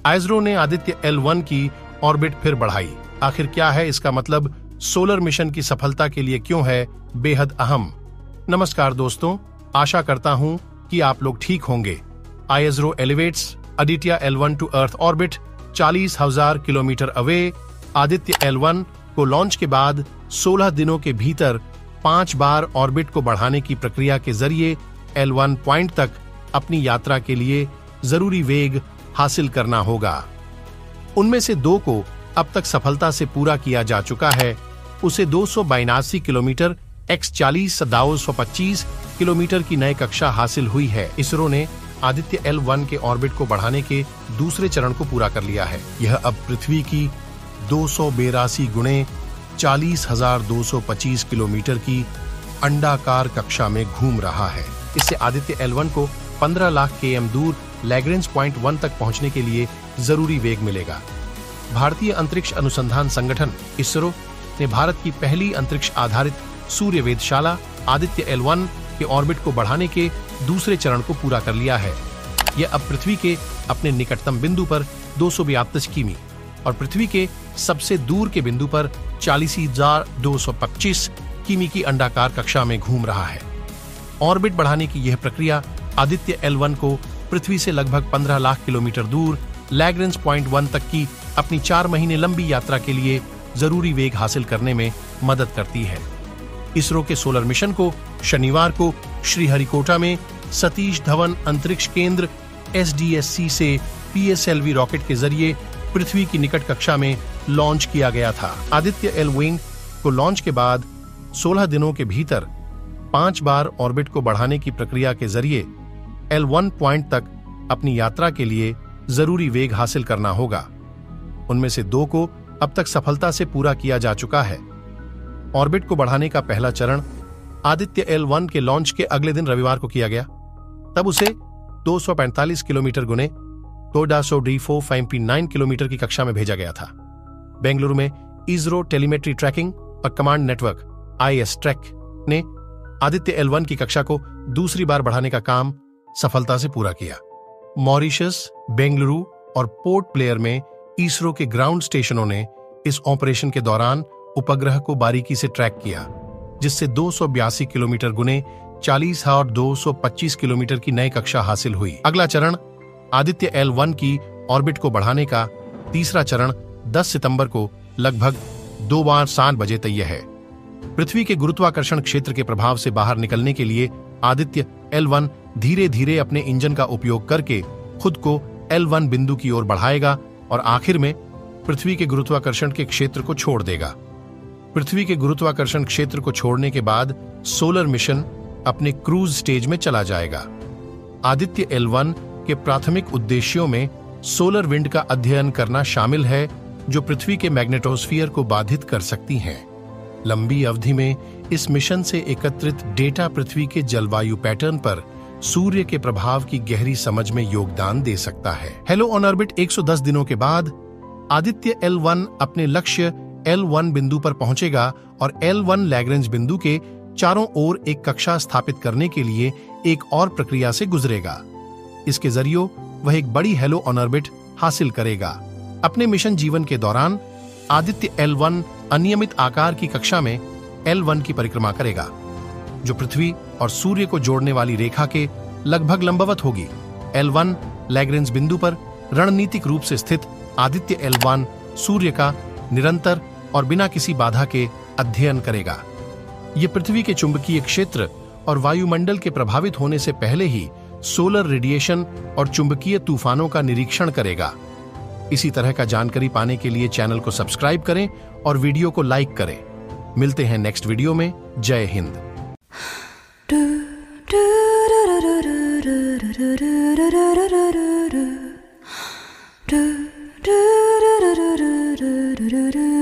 आइसरो ने आदित्य L1 की orbit फिर बढ़ाई। आखिर क्या है इसका मतलब? सोलर मिशन की सफलता के लिए क्यों है बेहद अहम? नमस्कार दोस्तों, आशा करता हूं कि आप लोग ठीक होंगे। ISRO elevates Aditya L1 to earth orbit 40,000 kilometre away. Aditya L1 को लॉन्च के बाद 16 दिनों के भीतर 5 बार ऑर्बिट को बढ़ाने की प्रक्रिया के जरिए L1 पॉइंट तक अपनी यात्रा के लिए जरूरी वेग हासिल करना होगा। उनमें से 2 को अब तक सफलता से पूरा किया जा चुका है। उसे 282 किलोमीटर x40,225 किलोमीटर की नई कक्षा हासिल हुई है। इसरो ने आदित्य L1 के ऑर्बिट को बढ़ाने के दूसरे चरण को पूरा कर लिया है। यह अब पृथ्वी की 282 गुणे 40,225 किलोमीटर की अंडाकार कक्षा में घूम रहा है। इससे आदित्य L1 को 15 लाख km दूर लैग्रेंज पॉइंट 1 तक पहुंचने के लिए जरूरी वेग मिलेगा। भारतीय अंतरिक्ष अनुसंधान संगठन इसरो ने भारत की पहली अंतरिक्ष आधारित सूर्य वेधशाला आदित्य L1 के ऑर्बिट को बढ़ाने के दूसरे चरण को पूरा कर लिया है। यह अब पृथ्वी के अपने निकटतम बिंदु पर 242 किमी और पृथ्वी के सबसे दूर के बिंदु पर 40,225 किमी की अंडाकार कक्षा में घूम रहा है। ऑर्बिट बढ़ाने की यह प्रक्रिया आदित्य L1 को पृथ्वी से लगभग 15 लाख किलोमीटर दूर लैग्रेंज पॉइंट 1 तक की अपनी 4 महीने लंबी यात्रा के लिए जरूरी वेग हासिल करने में मदद करती है। इसरो के सोलर मिशन को शनिवार को श्रीहरिकोटा में सतीश धवन अंतरिक्ष केंद्र SDSC से PSLV रॉकेट के जरिए पृथ्वी की निकट कक्षा में लॉन्च किया गया था। आदित्य L1 को लॉन्च के बाद 16 दिनों के भीतर 5 बार ऑर्बिट को बढ़ाने की प्रक्रिया के जरिए L1 पॉइंट तक अपनी यात्रा के लिए जरूरी वेग हासिल करना होगा। उनमें से 2 को अब तक सफलता से पूरा किया जा चुका है। ऑर्बिट को बढ़ाने का पहला चरण आदित्य L1 के लॉन्च के अगले दिन रविवार को किया गया। तब उसे 245 किलोमीटर गुने 2,459 किलोमीटर की कक्षा में भेजा गया था। बेंगलुरु में इसरो टेलीमेट्री ट्रैकिंग और कमांड नेटवर्क IS ट्रैक ने आदित्य L1 की कक्षा को दूसरी बार बढ़ाने का काम सफलता से पूरा किया। मॉरिशस, बेंगलुरु और पोर्ट ब्लेयर में इसरो के ग्राउंड स्टेशनों ने इस ऑपरेशन के दौरान उपग्रह को बारीकी से ट्रैक किया, जिससे 282 किलोमीटर गुने 40,225 किलोमीटर की नई कक्षा हासिल हुई। अगला चरण आदित्य L1 की ऑर्बिट को बढ़ाने का तीसरा चरण 10 सितंबर को लगभग 2:07 बजे तय है। पृथ्वी के गुरुत्वाकर्षण क्षेत्र के प्रभाव से बाहर निकलने के लिए आदित्य L1 धीरे धीरे अपने इंजन का उपयोग करके खुद को L1 बिंदु की ओर बढ़ाएगा और आखिर में पृथ्वी के गुरुत्वाकर्षण के क्षेत्र को छोड़ देगा। पृथ्वी के गुरुत्वाकर्षण क्षेत्र को छोड़ने के बाद सोलर मिशन अपने क्रूज स्टेज में चला जाएगा। आदित्य L1 के प्राथमिक उद्देश्यों में सोलर विंड का अध्ययन करना शामिल है, जो पृथ्वी के मैग्नेटोस्फीयर को बाधित कर सकती हैं। लंबी अवधि में इस मिशन से एकत्रित डेटा पृथ्वी के जलवायु पैटर्न पर सूर्य के प्रभाव की गहरी समझ में योगदान दे सकता है। हेलो ऑन ऑर्बिट 110 दिनों के बाद आदित्य L1 अपने लक्ष्य L1 बिंदु पर पहुंचेगा और L1 लैग्रेंज बिंदु के चारों ओर एक कक्षा स्थापित करने के लिए एक और प्रक्रिया से गुजरेगा। इसके जरिए वह एक बड़ी हेलो ऑन ऑर्बिट हासिल करेगा। अपने मिशन जीवन के दौरान आदित्य L1 अनियमित आकार की कक्षा में L1 की परिक्रमा करेगा, जो पृथ्वी और सूर्य को जोड़ने वाली रेखा के लगभग लंबवत होगी। L1 लैग्रेंज बिंदु पर रणनीतिक रूप से स्थित आदित्य L1 सूर्य का निरंतर और बिना किसी बाधा के अध्ययन करेगा। ये पृथ्वी के चुंबकीय क्षेत्र और वायुमंडल के प्रभावित होने से पहले ही सोलर रेडिएशन और चुंबकीय तूफानों का निरीक्षण करेगा। इसी तरह का जानकारी पाने के लिए चैनल को सब्सक्राइब करें और वीडियो को लाइक करें। मिलते हैं नेक्स्ट वीडियो में। जय Hind. Do do do do do do do do do do